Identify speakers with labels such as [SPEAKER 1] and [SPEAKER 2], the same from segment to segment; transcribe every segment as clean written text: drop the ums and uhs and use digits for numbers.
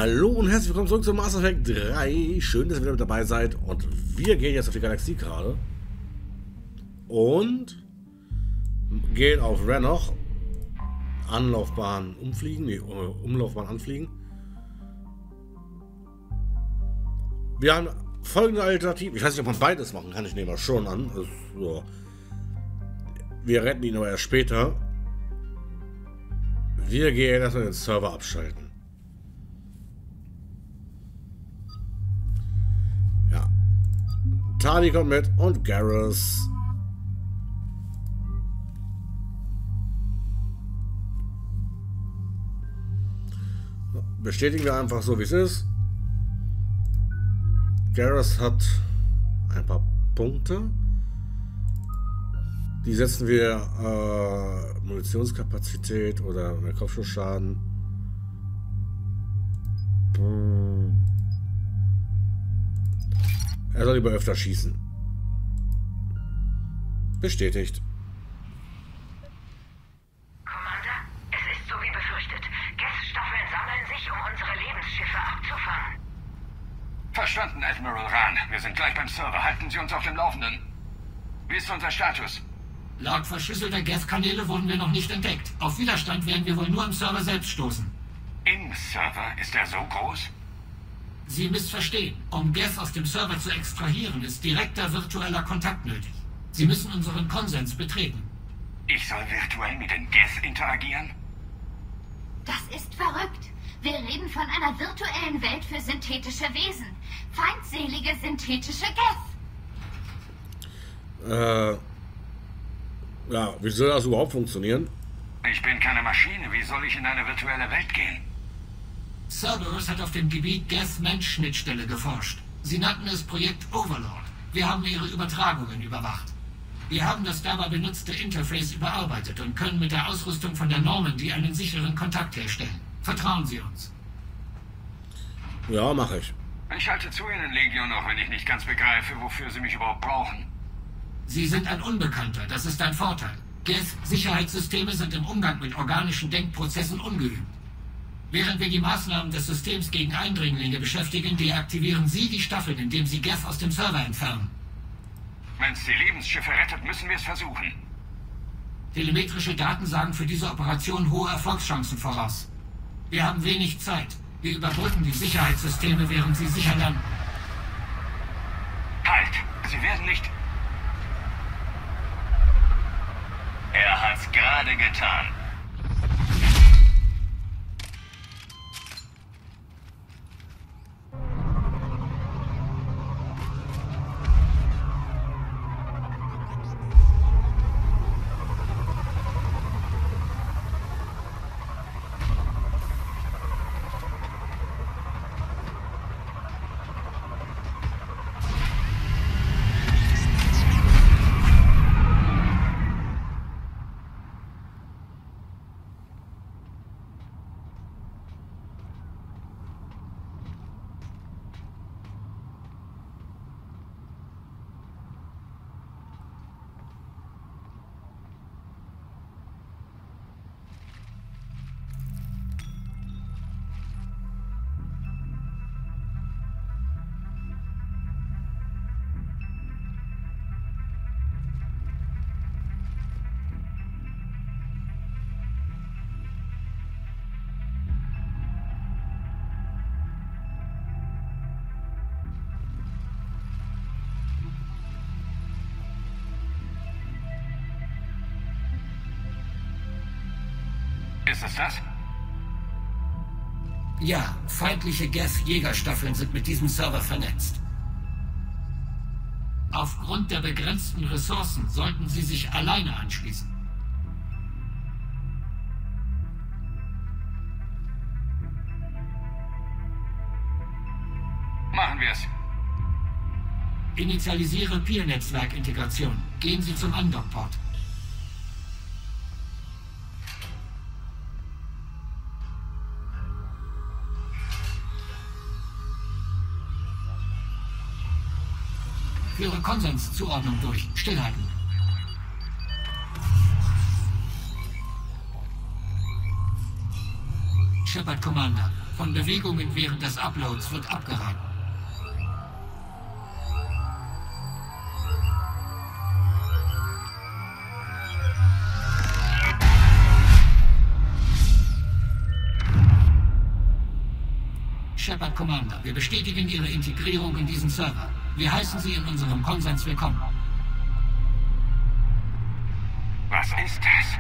[SPEAKER 1] Hallo und herzlich willkommen zurück zu Mass Effect 3. Schön, dass ihr wieder mit dabei seid. Und wir gehen jetzt auf die Galaxie gerade. Und gehen auf Rannoch. Anlaufbahn umfliegen. Nee, Umlaufbahn anfliegen. Wir haben folgende Alternative. Ich weiß nicht, ob man beides machen kann. Ich nehme mal schon an. Also, so. Wir retten ihn aber erst später. Wir gehen erstmal den Server abschalten. Ja. Tali kommt mit und Garrus. Bestätigen wir einfach so, wie es ist. Garrus hat ein paar Punkte. Die setzen wir Munitionskapazität oder mehr Kopfschussschaden. Er soll lieber öfter schießen. Bestätigt.
[SPEAKER 2] Commander, es ist so wie befürchtet. Geth-Staffeln sammeln sich, um unsere Lebensschiffe abzufangen.
[SPEAKER 3] Verstanden, Admiral Rahn. Wir sind gleich beim Server. Halten Sie uns auf dem Laufenden. Wie ist unser Status?
[SPEAKER 4] Laut verschlüsselter Geth-Kanäle wurden wir noch nicht entdeckt. Auf Widerstand werden wir wohl nur am Server selbst stoßen.
[SPEAKER 3] Im Server? Ist er so groß?
[SPEAKER 4] Sie missverstehen. Um Geth aus dem Server zu extrahieren, ist direkter virtueller Kontakt nötig. Sie müssen unseren Konsens betreten.
[SPEAKER 3] Ich soll virtuell mit den Geth interagieren?
[SPEAKER 5] Das ist verrückt. Wir reden von einer virtuellen Welt für synthetische Wesen. Feindselige synthetische Geth.
[SPEAKER 1] Ja, wie soll das überhaupt funktionieren?
[SPEAKER 3] Ich bin keine Maschine. Wie soll ich in eine virtuelle Welt gehen?
[SPEAKER 4] Cerberus hat auf dem Gebiet Geth-Mensch-Schnittstelle geforscht. Sie nannten es Projekt Overlord. Wir haben ihre Übertragungen überwacht. Wir haben das dabei benutzte Interface überarbeitet und können mit der Ausrüstung von der Normandy einen sicheren Kontakt herstellen. Vertrauen Sie uns.
[SPEAKER 1] Ja, mache ich.
[SPEAKER 3] Ich halte zu Ihnen, Legion, auch wenn ich nicht ganz begreife, wofür Sie mich überhaupt brauchen.
[SPEAKER 4] Sie sind ein Unbekannter, das ist ein Vorteil. Geth-Sicherheitssysteme sind im Umgang mit organischen Denkprozessen ungeübt. Während wir die Maßnahmen des Systems gegen Eindringlinge beschäftigen, deaktivieren Sie die Staffeln, indem Sie Geth aus dem Server entfernen.
[SPEAKER 3] Wenn es die Lebensschiffe rettet, müssen wir es versuchen.
[SPEAKER 4] Telemetrische Daten sagen für diese Operation hohe Erfolgschancen voraus. Wir haben wenig Zeit. Wir überbrücken die Sicherheitssysteme, während Sie sicher landen.
[SPEAKER 3] Halt! Sie werden nicht... Er hat's gerade getan. Ist es das?
[SPEAKER 4] Ja, feindliche Geth-Jägerstaffeln sind mit diesem Server vernetzt. Aufgrund der begrenzten Ressourcen sollten Sie sich alleine anschließen.
[SPEAKER 3] Machen wir es.
[SPEAKER 4] Initialisiere Peer-Netzwerk-Integration. Gehen Sie zum Undock-Port. Führe Konsenszuordnung durch. Stillhalten. Shepard Commander. Von Bewegungen während des Uploads wird abgeraten. Shepard Commander, wir bestätigen Ihre Integrierung in diesen Server. Wir heißen Sie in unserem Konsens willkommen.
[SPEAKER 3] Was ist das?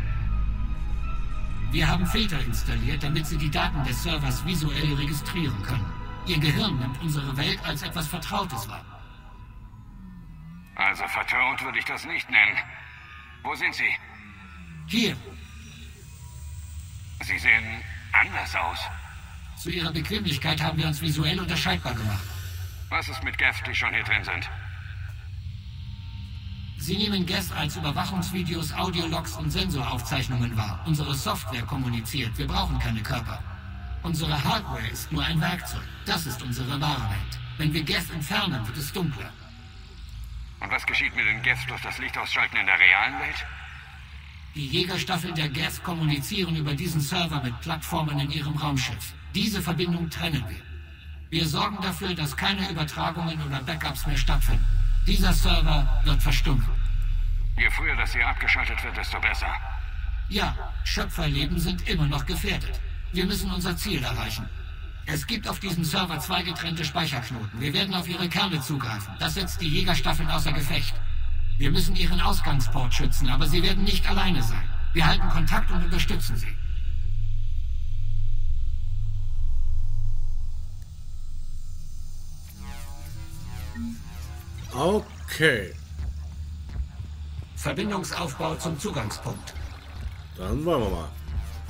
[SPEAKER 4] Wir haben Filter installiert, damit Sie die Daten des Servers visuell registrieren können. Ihr Gehirn nimmt unsere Welt als etwas Vertrautes wahr.
[SPEAKER 3] Also vertraut würde ich das nicht nennen. Wo sind Sie?
[SPEAKER 4] Hier,
[SPEAKER 3] Sie sehen anders aus.
[SPEAKER 4] zu Ihrer Bequemlichkeit haben wir uns visuell unterscheidbar gemacht.
[SPEAKER 3] Was ist mit Gästen, die schon hier drin sind?
[SPEAKER 4] Sie nehmen Guest als Überwachungsvideos, Audiologs und Sensoraufzeichnungen wahr. Unsere Software kommuniziert. Wir brauchen keine Körper. Unsere Hardware ist nur ein Werkzeug. Das ist unsere wahre Welt. Wenn wir Guest entfernen, wird es dunkler.
[SPEAKER 3] Und was geschieht mit den Gästen durch das Lichtausschalten in der realen Welt?
[SPEAKER 4] Die Jägerstaffeln der Guest kommunizieren über diesen Server mit Plattformen in ihrem Raumschiff. Diese Verbindung trennen wir. Wir sorgen dafür, dass keine Übertragungen oder Backups mehr stattfinden. Dieser Server wird verstummen.
[SPEAKER 3] Je früher das hier abgeschaltet wird, desto besser.
[SPEAKER 4] Ja, Schöpferleben sind immer noch gefährdet. Wir müssen unser Ziel erreichen. Es gibt auf diesem Server 2 getrennte Speicherknoten. Wir werden auf ihre Kerne zugreifen. Das setzt die Jägerstaffeln außer Gefecht. Wir müssen ihren Ausgangsport schützen, aber sie werden nicht alleine sein. Wir halten Kontakt und unterstützen sie.
[SPEAKER 1] Okay,
[SPEAKER 4] Verbindungsaufbau zum Zugangspunkt.
[SPEAKER 1] dann wollen wir mal.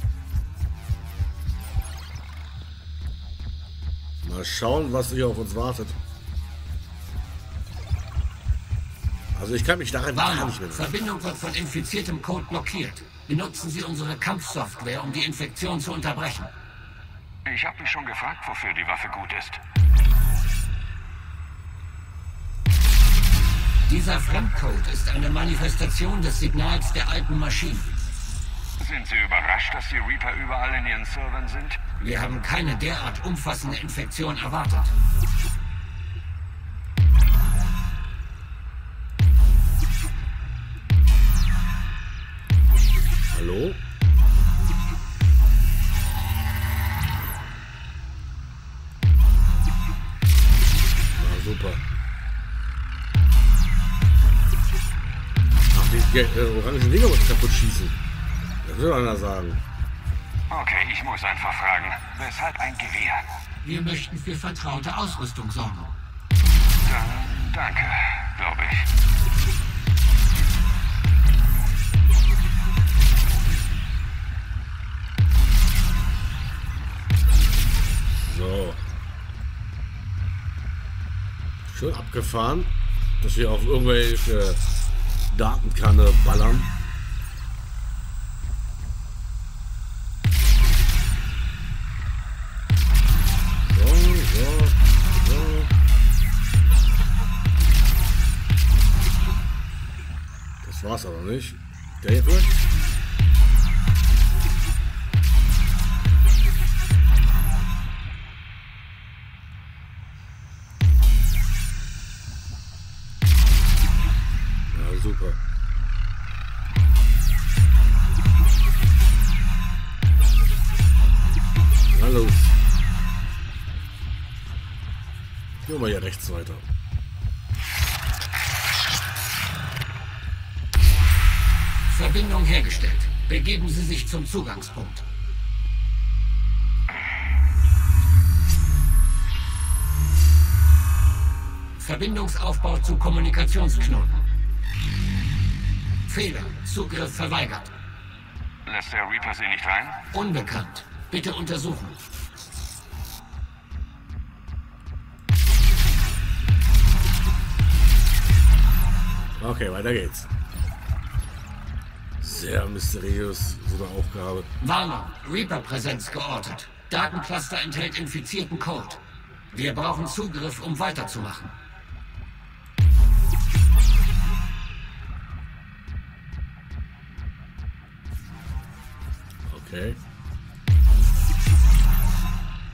[SPEAKER 1] Mal schauen, was hier auf uns wartet. Also ich kann mich daran gar
[SPEAKER 4] Warnung,
[SPEAKER 1] nicht mehr.
[SPEAKER 4] Verbindung wird von infiziertem Code blockiert. Benutzen Sie unsere Kampfsoftware, um die Infektion zu unterbrechen.
[SPEAKER 3] Ich habe mich schon gefragt, wofür die Waffe gut ist.
[SPEAKER 4] Dieser Fremdcode ist eine Manifestation des Signals der alten Maschinen.
[SPEAKER 3] Sind Sie überrascht, dass die Reaper überall in ihren Servern sind?
[SPEAKER 4] Wir haben keine derart umfassende Infektion erwartet.
[SPEAKER 1] Hallo? Na super. Ach, die orangen Dinger muss ich kaputt schießen. Das will einer sagen.
[SPEAKER 3] Okay, ich muss einfach fragen. Weshalb ein Gewehr?
[SPEAKER 4] Wir möchten für vertraute Ausrüstung sorgen.
[SPEAKER 3] Dann danke, glaube ich.
[SPEAKER 1] So. Schön abgefahren, dass wir auf irgendwelche Datenkanne ballern. So. Das war's aber nicht. Der hier vielleicht? Ja, super. Na los. Gehen wir hier rechts weiter.
[SPEAKER 4] Verbindung hergestellt. Begeben Sie sich zum Zugangspunkt. Verbindungsaufbau zu Kommunikationsknoten. Fehler. Zugriff verweigert.
[SPEAKER 3] Lässt der Reaper Sie nicht rein?
[SPEAKER 4] Unbekannt. Bitte untersuchen.
[SPEAKER 1] Okay, weiter geht's. Sehr mysteriös, so eine Aufgabe.
[SPEAKER 4] Warnung. Reaper-Präsenz geortet. Datencluster enthält infizierten Code. Wir brauchen Zugriff, um weiterzumachen.
[SPEAKER 1] Okay.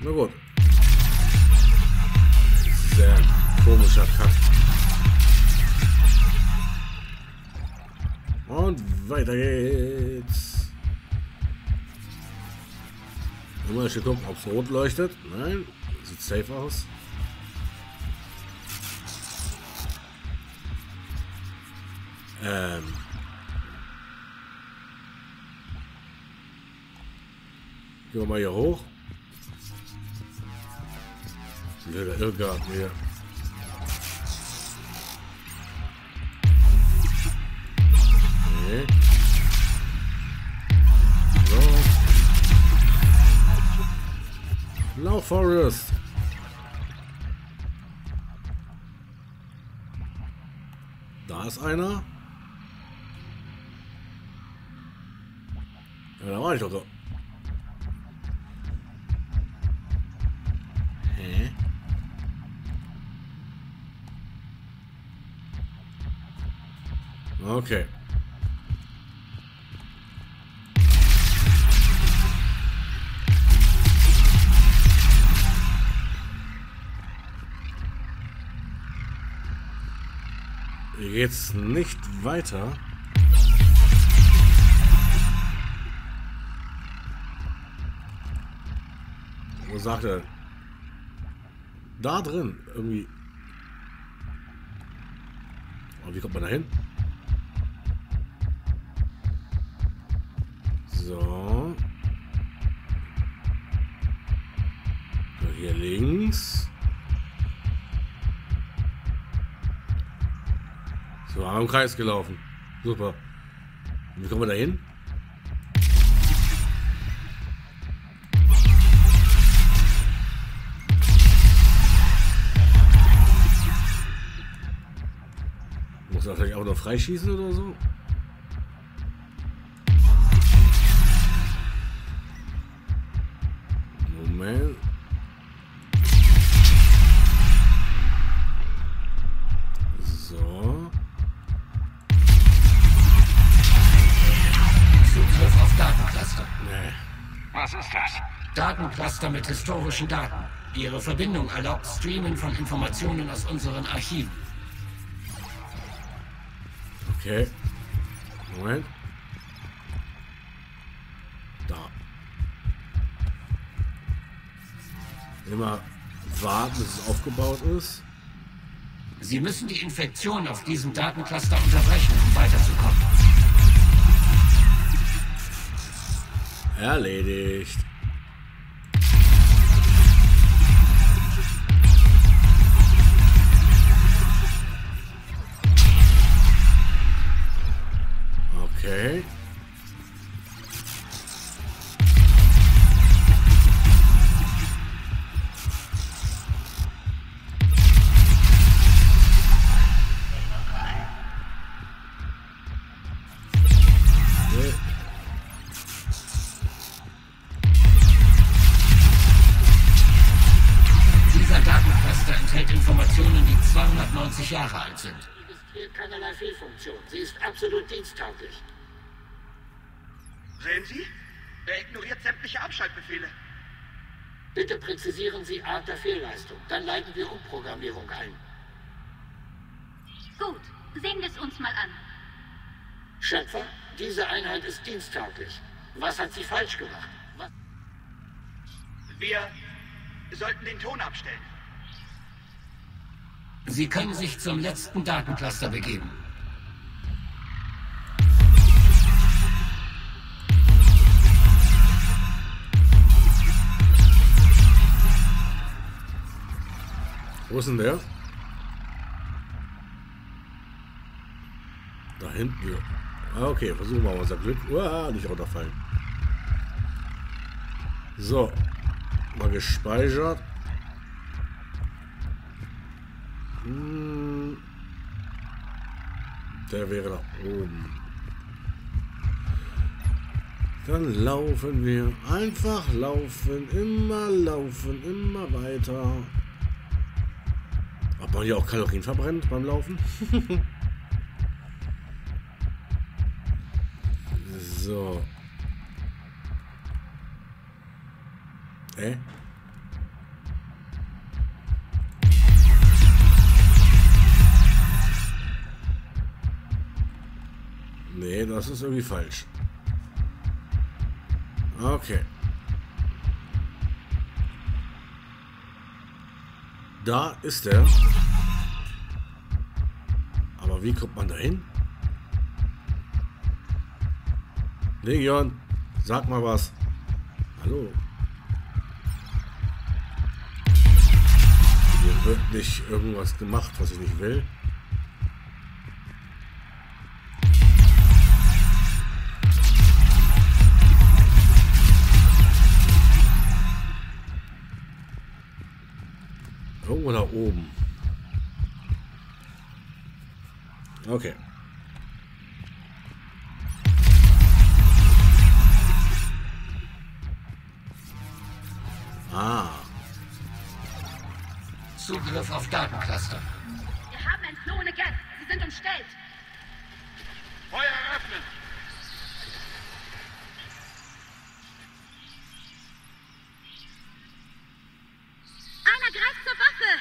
[SPEAKER 1] Na gut. Sehr komischer Cut. Und weiter geht's. Immer schon gucken, ob es rot leuchtet. Nein, sieht safe aus. Gehen wir mal hier hoch. Blöder Irrgarten hier. Okay. So. Lauf, Forest. Da ist einer. Ja, da war ich doch so. Hä? Okay. Hier geht's nicht weiter. Wo sagt er? Da drin, irgendwie. Oh, wie kommt man da hin? So. So, hier links. So, haben wir im Kreis gelaufen. Super. Und wie kommen wir da hin? Muss er vielleicht auch noch freischießen oder so? Moment. So.
[SPEAKER 4] Zugriff auf Datencluster.
[SPEAKER 1] Nee.
[SPEAKER 3] Was ist das?
[SPEAKER 4] Datencluster mit historischen Daten. Ihre Verbindung erlaubt Streamen von Informationen aus unseren Archiven.
[SPEAKER 1] Okay. Moment. Da. Immer warten, bis es aufgebaut ist.
[SPEAKER 4] Sie müssen die Infektion auf diesem Datencluster unterbrechen, um weiterzukommen.
[SPEAKER 1] Erledigt. Okay.
[SPEAKER 4] Dieser Datencluster enthält Informationen, die 290 Jahre alt sind. Sie registriert keinerlei Fehlfunktion. Sie ist absolut diensttauglich.
[SPEAKER 6] Sehen Sie? Er ignoriert sämtliche Abschaltbefehle.
[SPEAKER 4] Bitte präzisieren Sie Art der Fehlleistung. Dann leiten wir Umprogrammierung ein.
[SPEAKER 5] Gut, sehen wir es uns mal an.
[SPEAKER 4] Schöpfer, diese Einheit ist diensttauglich. Was hat sie falsch gemacht? Was?
[SPEAKER 6] Wir sollten den Ton abstellen.
[SPEAKER 4] Sie können sich zum letzten Datencluster begeben.
[SPEAKER 1] Wo ist denn der? Da hinten. Ah, okay, versuchen wir mal unser Glück. Uah, nicht runterfallen. So. Mal gespeichert. Der wäre da oben. Dann laufen wir. Einfach laufen. Immer weiter. Ob man hier auch Kalorien verbrennt beim Laufen? So. Nee, das ist irgendwie falsch. Okay. Da ist er. Aber wie kommt man da hin? Legion, sag mal was. Hallo. Hier wird nicht irgendwas gemacht, was ich nicht will. Irgendwo da oben. Okay. Ah.
[SPEAKER 4] Zugriff auf Datencluster.
[SPEAKER 7] Wir haben entflohene Gäste. Sie sind umstellt.
[SPEAKER 6] Feuer eröffnen!
[SPEAKER 7] Einer greift zur Waffe.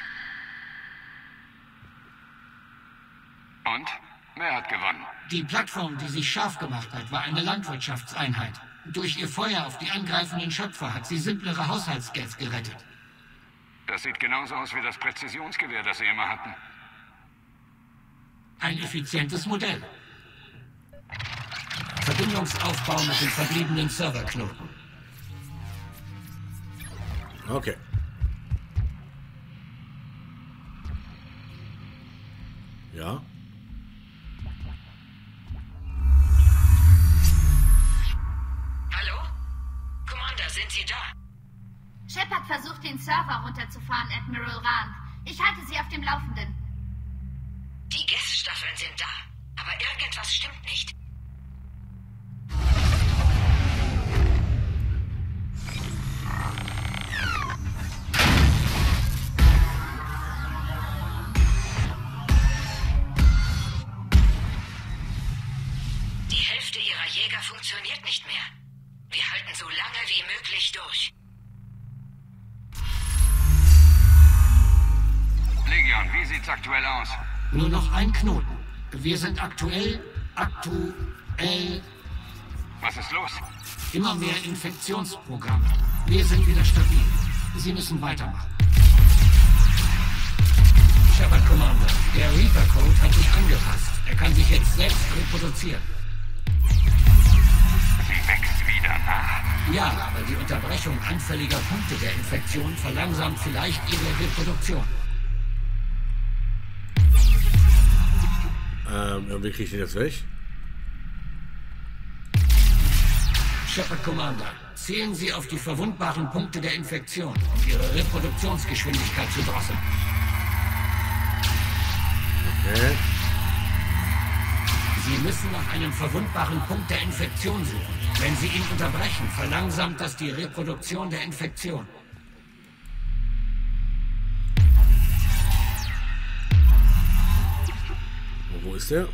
[SPEAKER 3] Und? Wer hat gewonnen?
[SPEAKER 4] Die Plattform, die sich scharf gemacht hat, war eine Landwirtschaftseinheit. Durch ihr Feuer auf die angreifenden Schöpfer hat sie simplere Haushaltsgas gerettet.
[SPEAKER 3] Das sieht genauso aus wie das Präzisionsgewehr, das sie immer hatten.
[SPEAKER 4] Ein effizientes Modell. Verbindungsaufbau mit den verbliebenen Serverknoten.
[SPEAKER 1] Okay. Ja.
[SPEAKER 2] Hallo? Commander, sind Sie da?
[SPEAKER 5] Shepard versucht, den Server runterzufahren, Admiral Rand. Ich halte Sie auf dem Laufenden.
[SPEAKER 2] Die Gäststaffeln sind da, aber irgendwas stimmt nicht. Die Hälfte ihrer Jäger funktioniert nicht mehr. Wir halten so lange wie möglich durch.
[SPEAKER 3] Legion, wie sieht's aktuell aus?
[SPEAKER 4] Nur noch ein Knoten. Wir sind aktuell
[SPEAKER 3] Was ist los?
[SPEAKER 4] immer mehr Infektionsprogramme. Wir sind wieder stabil. Sie müssen weitermachen. Shepard Commander, der Reaper-Code hat sich angepasst. Er kann sich jetzt selbst reproduzieren.
[SPEAKER 3] Sie wächst wieder nach.
[SPEAKER 4] Ja, aber die Unterbrechung anfälliger Punkte der Infektion verlangsamt vielleicht ihre Reproduktion.
[SPEAKER 1] Wie kriege ich den jetzt weg?
[SPEAKER 4] Shepard Commander, zählen Sie auf die verwundbaren Punkte der Infektion, um Ihre Reproduktionsgeschwindigkeit zu drosseln.
[SPEAKER 1] Okay.
[SPEAKER 4] Sie müssen nach einem verwundbaren Punkt der Infektion suchen. Wenn Sie ihn unterbrechen, verlangsamt das die Reproduktion der Infektion.
[SPEAKER 1] Wo ist der?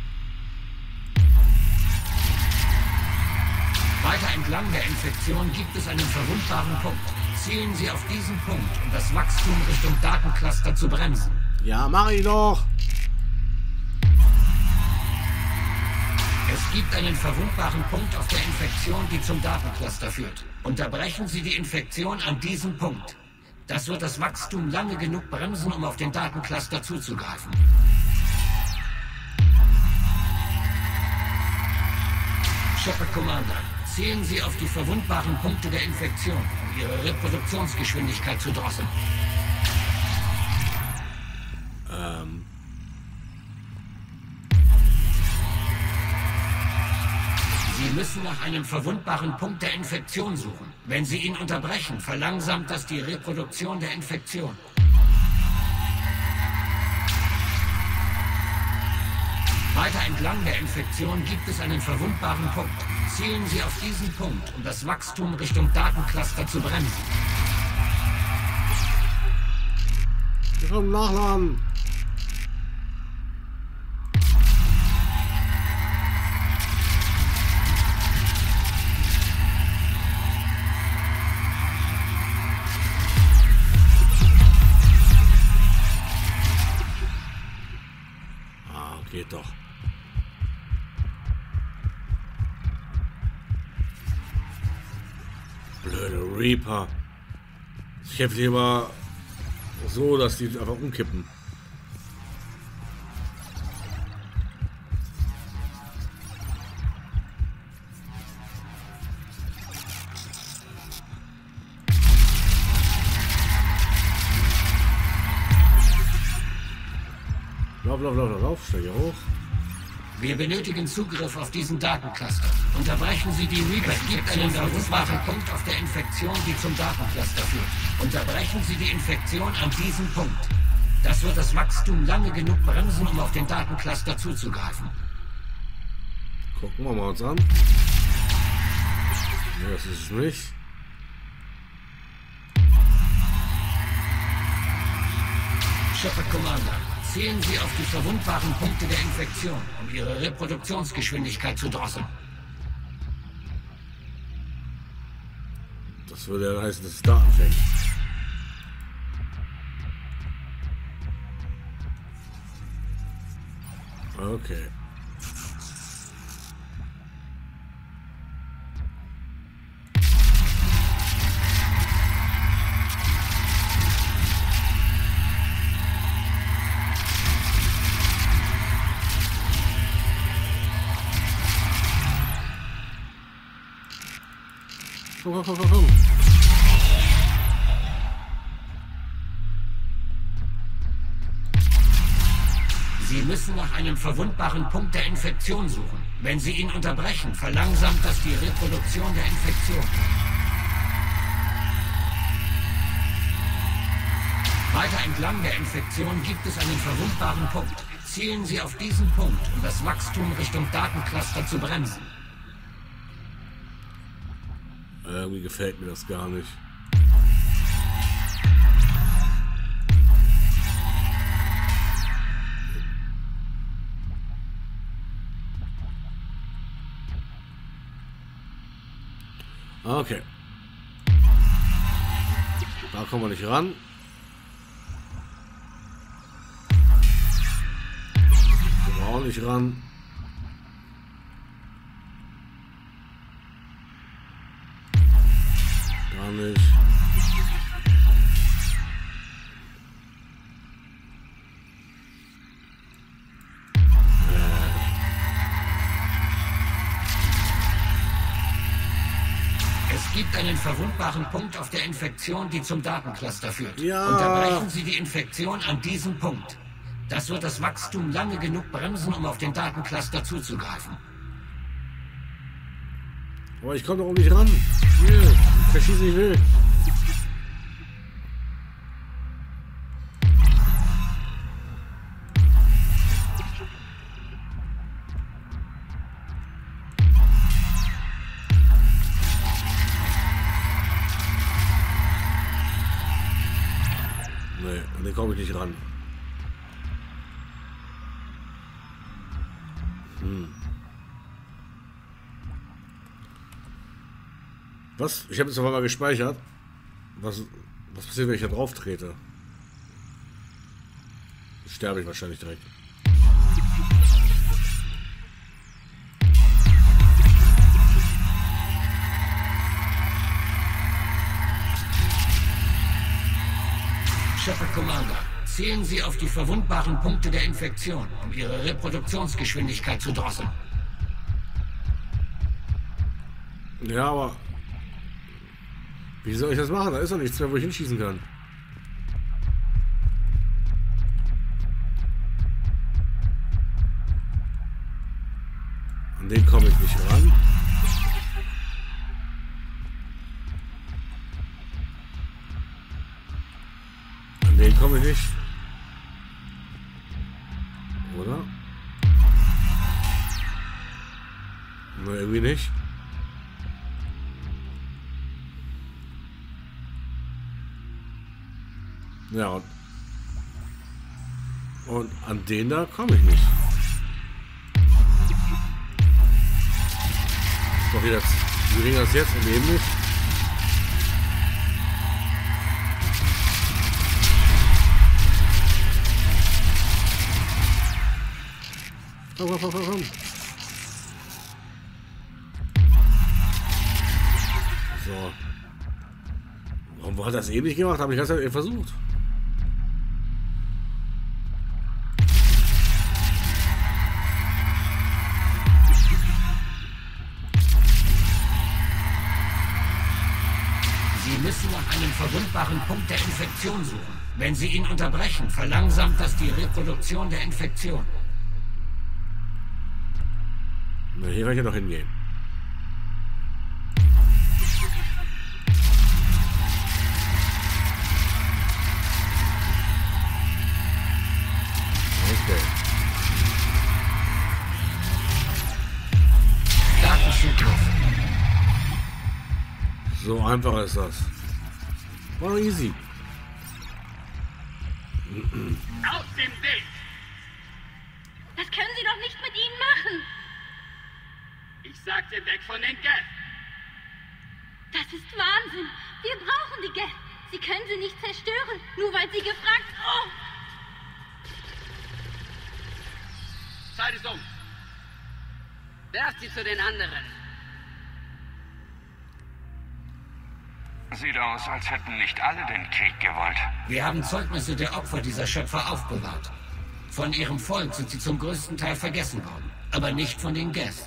[SPEAKER 4] Weiter entlang der Infektion gibt es einen verwundbaren Punkt. Zielen Sie auf diesen Punkt, um das Wachstum Richtung Datencluster zu bremsen.
[SPEAKER 1] Ja, mach ich doch.
[SPEAKER 4] Es gibt einen verwundbaren Punkt auf der Infektion, die zum Datencluster führt. Unterbrechen Sie die Infektion an diesem Punkt. Das wird das Wachstum lange genug bremsen, um auf den Datencluster zuzugreifen. Shepard Commander, zählen Sie auf die verwundbaren Punkte der Infektion, um Ihre Reproduktionsgeschwindigkeit zu drosseln. Sie müssen nach einem verwundbaren Punkt der Infektion suchen. Wenn Sie ihn unterbrechen, verlangsamt das die Reproduktion der Infektion. Weiter entlang der Infektion gibt es einen verwundbaren Punkt. Zielen Sie auf diesen Punkt, um das Wachstum Richtung Datencluster zu bremsen.
[SPEAKER 1] Wir kommen nachladen. Geht doch. Blöde Reaper. Ich kämpfe die immer so, dass die einfach umkippen. Lauf, steige hoch.
[SPEAKER 4] Wir benötigen Zugriff auf diesen Datencluster. Unterbrechen Sie die Reaper. Es gibt einen verwundbaren Punkt auf der Infektion, die zum Datencluster führt. Unterbrechen Sie die Infektion an diesem Punkt. Das wird das Wachstum lange genug bremsen, um auf den Datencluster zuzugreifen.
[SPEAKER 1] Gucken wir mal uns an. Nee, das ist es nicht.
[SPEAKER 4] Shepard Commander, zählen Sie auf die verwundbaren Punkte der Infektion, um Ihre Reproduktionsgeschwindigkeit zu drosseln.
[SPEAKER 1] Das würde ja heißen, dass es da anfängt. Okay. Komm.
[SPEAKER 4] Sie müssen nach einem verwundbaren Punkt der Infektion suchen. Wenn Sie ihn unterbrechen, verlangsamt das die Reproduktion der Infektion. Weiter entlang der Infektion gibt es einen verwundbaren Punkt. Zielen Sie auf diesen Punkt, um das Wachstum Richtung Datencluster zu bremsen.
[SPEAKER 1] Irgendwie gefällt mir das gar nicht. Okay. Da kommen wir nicht ran. Kommen wir auch nicht ran. Gar nicht.
[SPEAKER 4] Es gibt einen verwundbaren Punkt auf der Infektion, die zum Datencluster führt.
[SPEAKER 1] Ja.
[SPEAKER 4] Unterbrechen Sie die Infektion an diesem Punkt. Das wird das Wachstum lange genug bremsen, um auf den Datencluster zuzugreifen.
[SPEAKER 1] Aber ich komme doch auch nicht ran. Hier, verschieße ich will. Nee, an den komme ich nicht ran. Was? Ich habe jetzt auf einmal gespeichert. Was passiert, wenn ich da drauf trete? Sterbe ich wahrscheinlich direkt.
[SPEAKER 4] Shepard Commander, zählen Sie auf die verwundbaren Punkte der Infektion, um Ihre Reproduktionsgeschwindigkeit zu drosseln.
[SPEAKER 1] Ja, aber wie soll ich das machen? Da ist doch nichts mehr, wo ich hinschießen kann. An den komme ich nicht ran. An den komme ich nicht. Oder? Na, irgendwie nicht. Ja, und an den da komme ich nicht. Doch wie ging das jetzt im Leben nicht? Komm. So. Und wo hat das eben nicht gemacht? Habe ich das ja versucht.
[SPEAKER 4] Sie müssen nach einem verwundbaren Punkt der Infektion suchen. Wenn Sie ihn unterbrechen, verlangsamt das die Reproduktion der Infektion.
[SPEAKER 1] Na, hier kann ich ja noch hingehen. Okay.
[SPEAKER 4] Datenzugriff.
[SPEAKER 1] So einfach ist das. War easy.
[SPEAKER 6] Aus dem Weg!
[SPEAKER 7] Das können Sie doch nicht mit ihnen machen.
[SPEAKER 6] Ich sagte weg von den Geth!
[SPEAKER 7] Das ist Wahnsinn. Wir brauchen die Geth. Sie können sie nicht zerstören, nur weil sie gefragt... Oh!
[SPEAKER 6] Zeit ist um! Werft sie zu den anderen!
[SPEAKER 3] Sieht aus, als hätten nicht alle den Krieg gewollt.
[SPEAKER 4] Wir haben Zeugnisse der Opfer dieser Schöpfer aufbewahrt. Von ihrem Volk sind sie zum größten Teil vergessen worden, aber nicht von den Geth.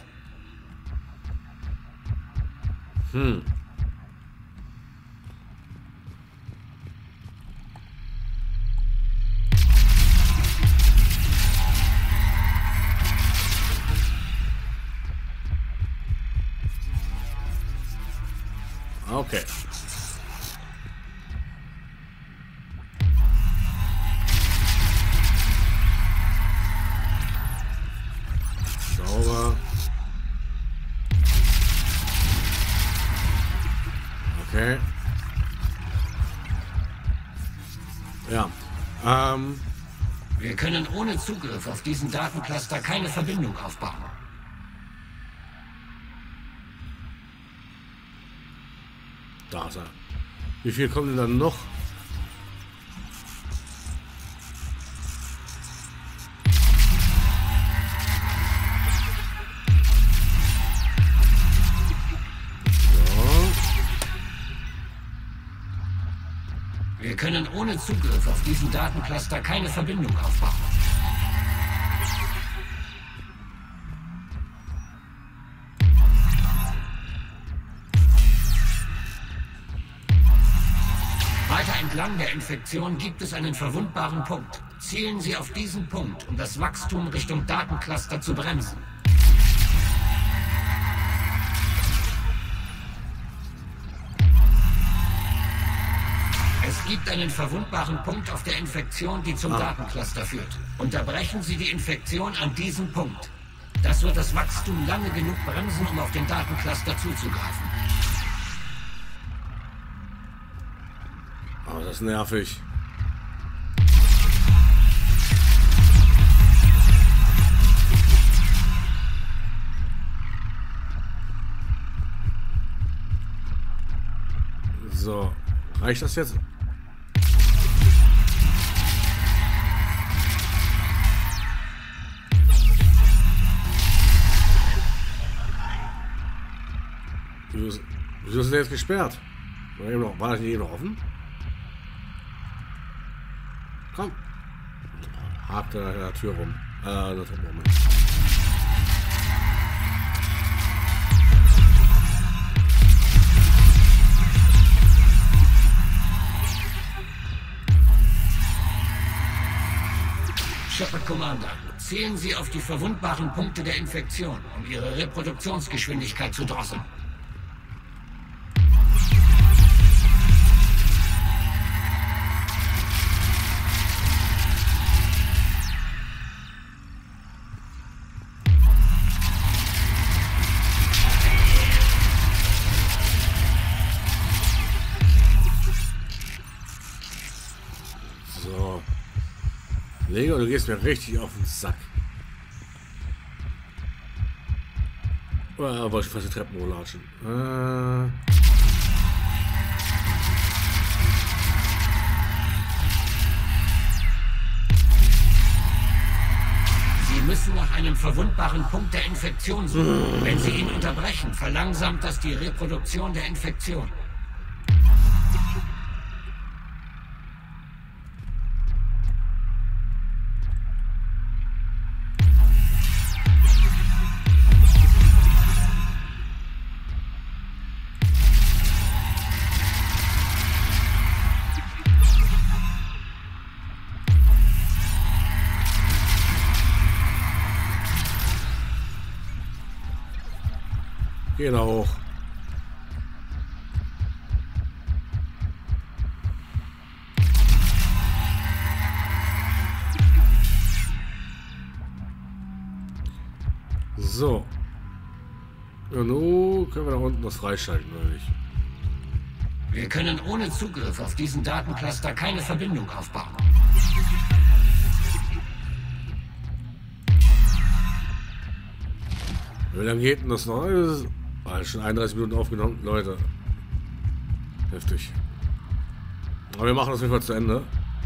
[SPEAKER 1] Okay. Sauber. Okay. Ja.
[SPEAKER 4] Wir können ohne Zugriff auf diesen Datencluster keine Verbindung aufbauen.
[SPEAKER 1] Da ist er. Wie viel kommen denn dann noch?
[SPEAKER 4] Wir können ohne Zugriff auf diesen Datencluster keine Verbindung aufbauen. Weiter entlang der Infektion gibt es einen verwundbaren Punkt. Zielen Sie auf diesen Punkt, um das Wachstum Richtung Datencluster zu bremsen. Es gibt einen verwundbaren Punkt auf der Infektion, die zum Datencluster führt. Unterbrechen Sie die Infektion an diesem Punkt. Das wird das Wachstum lange genug bremsen, um auf den Datencluster zuzugreifen.
[SPEAKER 1] Oh, das ist nervig. So, reicht das jetzt? Wieso ist der jetzt gesperrt? War das nicht eben noch offen? Komm. Hakt an der Tür rum. Das Moment.
[SPEAKER 4] Shepard Commander, zählen Sie auf die verwundbaren Punkte der Infektion, um Ihre Reproduktionsgeschwindigkeit zu drosseln.
[SPEAKER 1] So. Lego, du gehst mir richtig auf den Sack. Wollte ich fast die Treppen hochlatschen.
[SPEAKER 4] Sie müssen nach einem verwundbaren Punkt der Infektion suchen. Wenn Sie ihn unterbrechen, verlangsamt das die Reproduktion der Infektion.
[SPEAKER 1] geh da hoch. So. Und nun können wir da unten was freischalten, oder nicht?
[SPEAKER 4] Wir können ohne Zugriff auf diesen Datencluster keine Verbindung aufbauen.
[SPEAKER 1] Wie lange geht denn das noch? Das ist schon 31 Minuten aufgenommen, Leute. Heftig. Aber wir machen das auf jeden Fall zu Ende.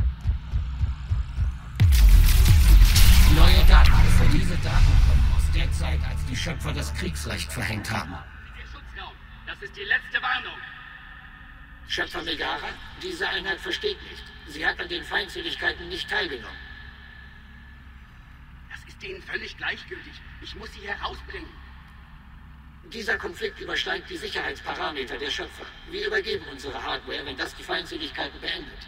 [SPEAKER 4] Neue Daten. Diese Daten kommen aus der Zeit, als die Schöpfer das Kriegsrecht verhängt haben.
[SPEAKER 6] Das ist die letzte Warnung.
[SPEAKER 4] Schöpfer Megara, diese Einheit versteht nicht. Sie hat an den Feindseligkeiten nicht teilgenommen.
[SPEAKER 6] Das ist denen völlig gleichgültig. Ich muss sie herausbringen.
[SPEAKER 4] Dieser Konflikt übersteigt die Sicherheitsparameter der Schöpfer. Wir übergeben unsere Hardware, wenn das die Feindseligkeiten beendet.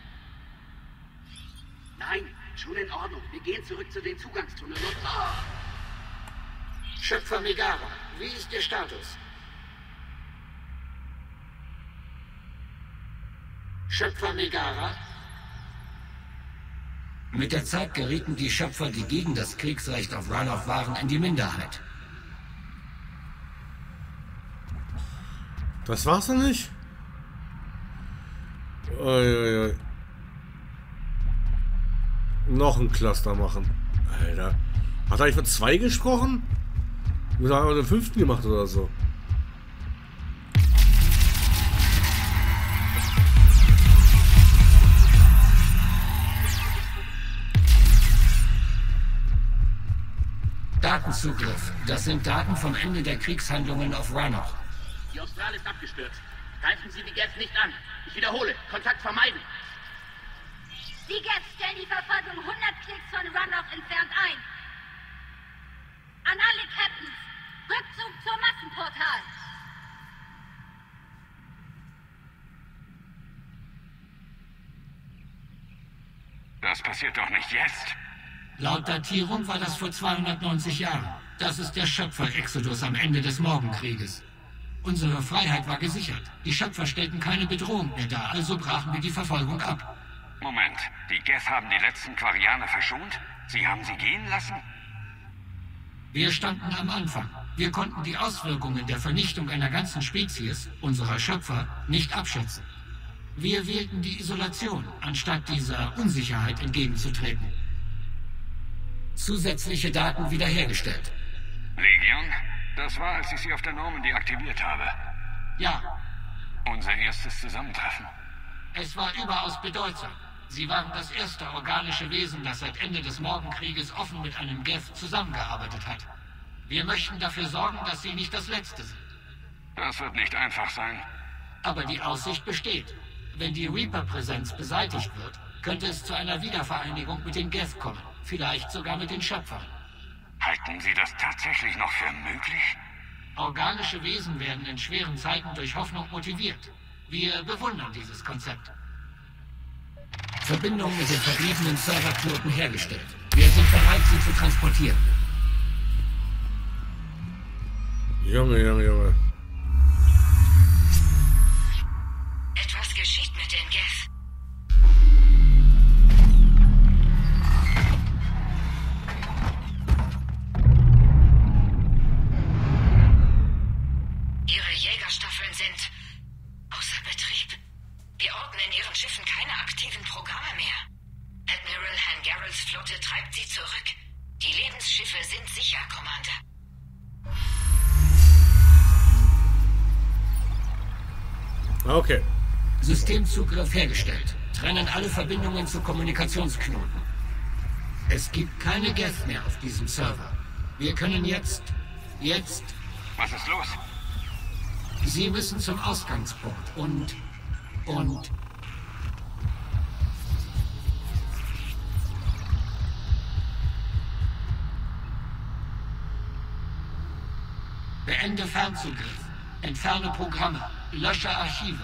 [SPEAKER 6] Nein, schon in Ordnung. Wir gehen zurück zu den Zugangstunneln und...
[SPEAKER 4] Schöpfer Megara, wie ist Ihr Status? Schöpfer Megara? Mit der Zeit gerieten die Schöpfer, die gegen das Kriegsrecht auf Rannoch waren, in die Minderheit.
[SPEAKER 1] Das war's noch nicht? Uiuiui. Noch ein Cluster machen. Alter. Hat er eigentlich von 2 gesprochen? Wir haben den 5. gemacht oder so.
[SPEAKER 4] Datenzugriff. Das sind Daten vom Ende der Kriegshandlungen auf Rannoch.
[SPEAKER 6] Die Austral ist abgestürzt. Greifen Sie die Geth nicht an. Ich wiederhole, Kontakt vermeiden.
[SPEAKER 7] Die Geth stellen die Verfolgung 100 Klicks von Rannoch entfernt ein. An alle Captains, Rückzug zum Massenportal.
[SPEAKER 3] Das passiert doch nicht jetzt.
[SPEAKER 4] Laut Datierung war das vor 290 Jahren. Das ist der Schöpfer-Exodus am Ende des Morgenkrieges. Unsere Freiheit war gesichert. Die Schöpfer stellten keine Bedrohung mehr dar, also brachen wir die Verfolgung ab.
[SPEAKER 3] Moment, die Geth haben die letzten Quarianer verschont? Sie haben sie gehen lassen?
[SPEAKER 4] Wir standen am Anfang. Wir konnten die Auswirkungen der Vernichtung einer ganzen Spezies, unserer Schöpfer, nicht abschätzen. Wir wählten die Isolation, anstatt dieser Unsicherheit entgegenzutreten. Zusätzliche Daten wiederhergestellt.
[SPEAKER 3] Legion? Das war, als ich sie auf der Normandy aktiviert habe.
[SPEAKER 4] Ja,
[SPEAKER 3] Unser erstes Zusammentreffen.
[SPEAKER 4] es war überaus bedeutsam. Sie waren das erste organische Wesen, das seit Ende des Morgenkrieges offen mit einem Geth zusammengearbeitet hat. Wir möchten dafür sorgen, dass Sie nicht das Letzte sind.
[SPEAKER 3] Das wird nicht einfach sein.
[SPEAKER 4] Aber die Aussicht besteht. Wenn die Reaper-Präsenz beseitigt wird, könnte es zu einer Wiedervereinigung mit den Geth kommen. Vielleicht sogar mit den Schöpfern.
[SPEAKER 3] Halten Sie das tatsächlich noch für möglich?
[SPEAKER 4] Organische Wesen werden in schweren Zeiten durch Hoffnung motiviert. Wir bewundern dieses Konzept. Verbindung mit den verbliebenen Serverknoten hergestellt. Wir sind bereit, sie zu transportieren.
[SPEAKER 1] Junge, Junge, Junge.
[SPEAKER 2] Etwas geschieht mit den Geth. Ihre Jägerstaffeln sind außer Betrieb. Wir orten in ihren Schiffen keine aktiven Programme mehr. Admiral Hangarels Flotte treibt sie zurück. Die Lebensschiffe sind sicher, Commander.
[SPEAKER 1] Okay.
[SPEAKER 4] Systemzugriff hergestellt. Trennen alle Verbindungen zu Kommunikationsknoten. Es gibt keine Geth mehr auf diesem Server. Wir können jetzt...
[SPEAKER 3] Was ist los?
[SPEAKER 4] Sie müssen zum Ausgangspunkt und... Beende Fernzugriff. Entferne Programme. Lösche Archive.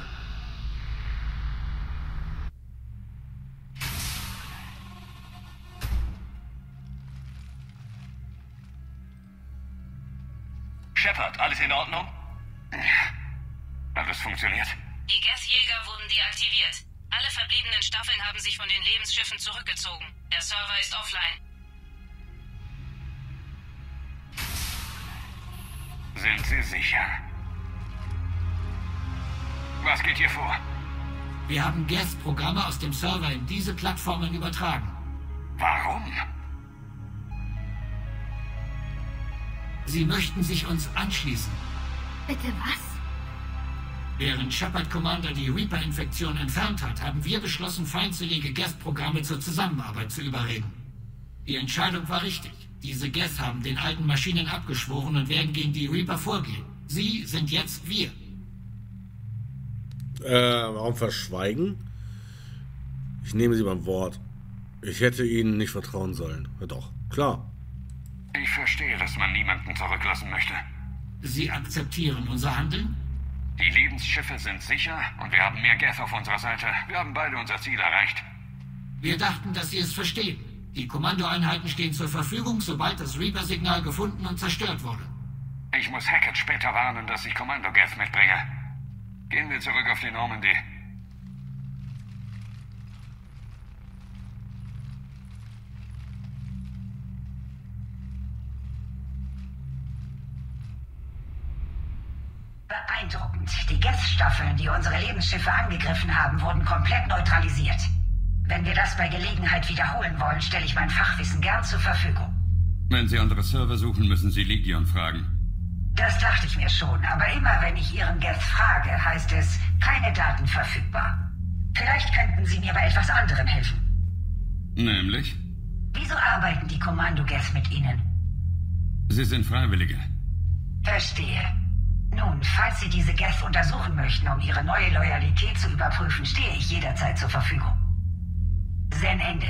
[SPEAKER 3] Shepard, alles in Ordnung? Hat es funktioniert?
[SPEAKER 2] Die Geth-Jäger wurden deaktiviert. Alle verbliebenen Staffeln haben sich von den Lebensschiffen zurückgezogen. Der Server ist offline.
[SPEAKER 3] Sind Sie sicher? Was geht hier vor?
[SPEAKER 4] Wir haben Geth-Programme aus dem Server in diese Plattformen übertragen.
[SPEAKER 3] Warum?
[SPEAKER 4] Sie möchten sich uns anschließen.
[SPEAKER 5] Bitte was?
[SPEAKER 4] Während Shepard Commander die Reaper-Infektion entfernt hat, haben wir beschlossen, feindselige Geth-Programme zur Zusammenarbeit zu überreden. Die Entscheidung war richtig. Diese Geth haben den alten Maschinen abgeschworen und werden gegen die Reaper vorgehen. Sie sind jetzt wir.
[SPEAKER 1] Warum verschweigen? Ich nehme Sie beim Wort. Ich hätte Ihnen nicht vertrauen sollen. Ja, doch, klar.
[SPEAKER 3] Ich verstehe, dass man niemanden zurücklassen möchte.
[SPEAKER 4] Sie akzeptieren unser Handeln?
[SPEAKER 3] Die Lebensschiffe sind sicher und wir haben mehr Geth auf unserer Seite. Wir haben beide unser Ziel erreicht.
[SPEAKER 4] Wir dachten, dass Sie es verstehen. Die Kommandoeinheiten stehen zur Verfügung, sobald das Reaper-Signal gefunden und zerstört wurde.
[SPEAKER 3] Ich muss Hackett später warnen, dass ich Kommando-Geth mitbringe. Gehen wir zurück auf die Normandy.
[SPEAKER 8] Beeindruckend. Die Geth-Staffeln, die unsere Lebensschiffe angegriffen haben, wurden komplett neutralisiert. Wenn wir das bei Gelegenheit wiederholen wollen, stelle ich mein Fachwissen gern zur Verfügung.
[SPEAKER 9] Wenn Sie andere Server suchen, müssen Sie Legion fragen.
[SPEAKER 8] Das dachte ich mir schon, aber immer wenn ich Ihren Geth frage, heißt es, keine Daten verfügbar. Vielleicht könnten Sie mir bei etwas anderem helfen.
[SPEAKER 9] Nämlich?
[SPEAKER 8] Wieso arbeiten die Kommando-Geth mit Ihnen?
[SPEAKER 9] Sie sind Freiwillige.
[SPEAKER 8] Verstehe. Nun, falls Sie diese Geth untersuchen möchten, um Ihre neue Loyalität zu überprüfen, stehe ich jederzeit zur Verfügung. Zen Ende.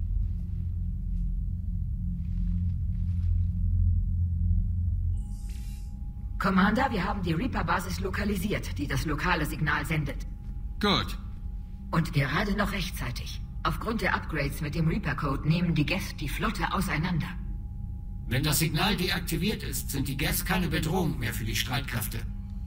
[SPEAKER 10] Commander, wir haben die Reaper-Basis lokalisiert, die das lokale Signal sendet.
[SPEAKER 9] Gut.
[SPEAKER 10] Und gerade noch rechtzeitig. Aufgrund der Upgrades mit dem Reaper-Code nehmen die Geth die Flotte auseinander.
[SPEAKER 4] Wenn das Signal deaktiviert ist, sind die Geth keine Bedrohung mehr für die Streitkräfte.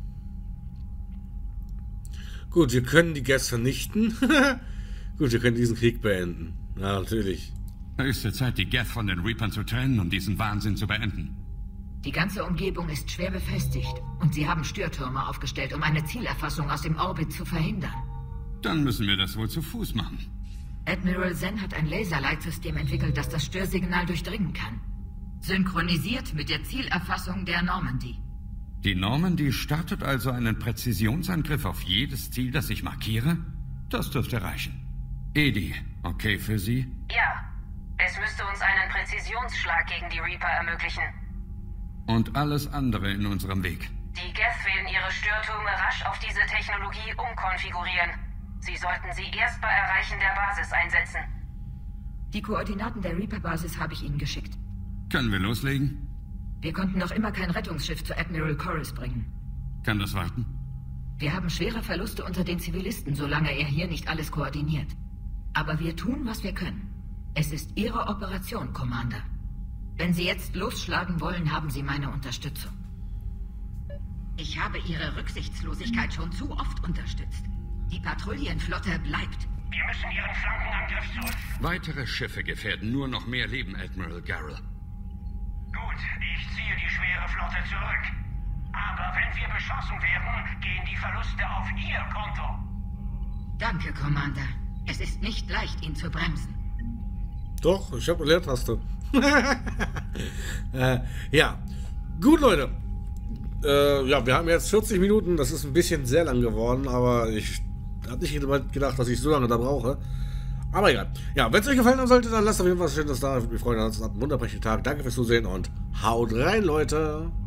[SPEAKER 1] Gut, wir können die Geth vernichten. Gut, wir können diesen Krieg beenden. Ja, natürlich.
[SPEAKER 9] Höchste Zeit, die Geth von den Reapern zu trennen und diesen Wahnsinn zu beenden.
[SPEAKER 10] Die ganze Umgebung ist schwer befestigt und sie haben Störtürme aufgestellt, um eine Zielerfassung aus dem Orbit zu verhindern.
[SPEAKER 9] Dann müssen wir das wohl zu Fuß machen.
[SPEAKER 10] Admiral Zen hat ein Laserleitsystem entwickelt, das das Störsignal durchdringen kann. Synchronisiert mit der Zielerfassung der Normandy.
[SPEAKER 9] Die Normandy startet also einen Präzisionsangriff auf jedes Ziel, das ich markiere? Das dürfte reichen. Edi, okay für Sie?
[SPEAKER 2] Ja. Es müsste uns einen Präzisionsschlag gegen die Reaper ermöglichen.
[SPEAKER 9] Und alles andere in unserem Weg.
[SPEAKER 2] Die Geth werden ihre Störtürme rasch auf diese Technologie umkonfigurieren. Sie sollten sie erst bei Erreichen der Basis einsetzen.
[SPEAKER 10] Die Koordinaten der Reaper-Basis habe ich Ihnen geschickt.
[SPEAKER 9] Können wir loslegen?
[SPEAKER 10] Wir konnten noch immer kein Rettungsschiff zu Admiral Corus bringen.
[SPEAKER 9] Kann das warten?
[SPEAKER 10] Wir haben schwere Verluste unter den Zivilisten, solange er hier nicht alles koordiniert. Aber wir tun, was wir können. Es ist Ihre Operation, Commander. Wenn Sie jetzt losschlagen wollen, haben Sie meine Unterstützung. Ich habe Ihre Rücksichtslosigkeit schon zu oft unterstützt. Die Patrouillenflotte bleibt.
[SPEAKER 3] Wir müssen Ihren Flankenangriff zurück.
[SPEAKER 9] Weitere Schiffe gefährden nur noch mehr Leben, Admiral Garrel.
[SPEAKER 3] Gut, ich ziehe die schwere Flotte zurück. Aber wenn wir beschossen werden, gehen die Verluste auf Ihr Konto.
[SPEAKER 10] Danke, Commander. Es ist nicht leicht, ihn zu bremsen.
[SPEAKER 1] Doch, ich habe eine Leertaste. Ja, gut, Leute. Ja, wir haben jetzt 40 Minuten. Das ist ein bisschen sehr lang geworden, aber ich habe nicht gedacht, dass ich so lange da brauche. Aber egal. Ja, wenn es euch gefallen haben sollte, dann lasst auf jeden Fall was Schönes da. Wir freuen uns. Habt einen wunderbaren Tag. Danke fürs Zusehen und haut rein, Leute.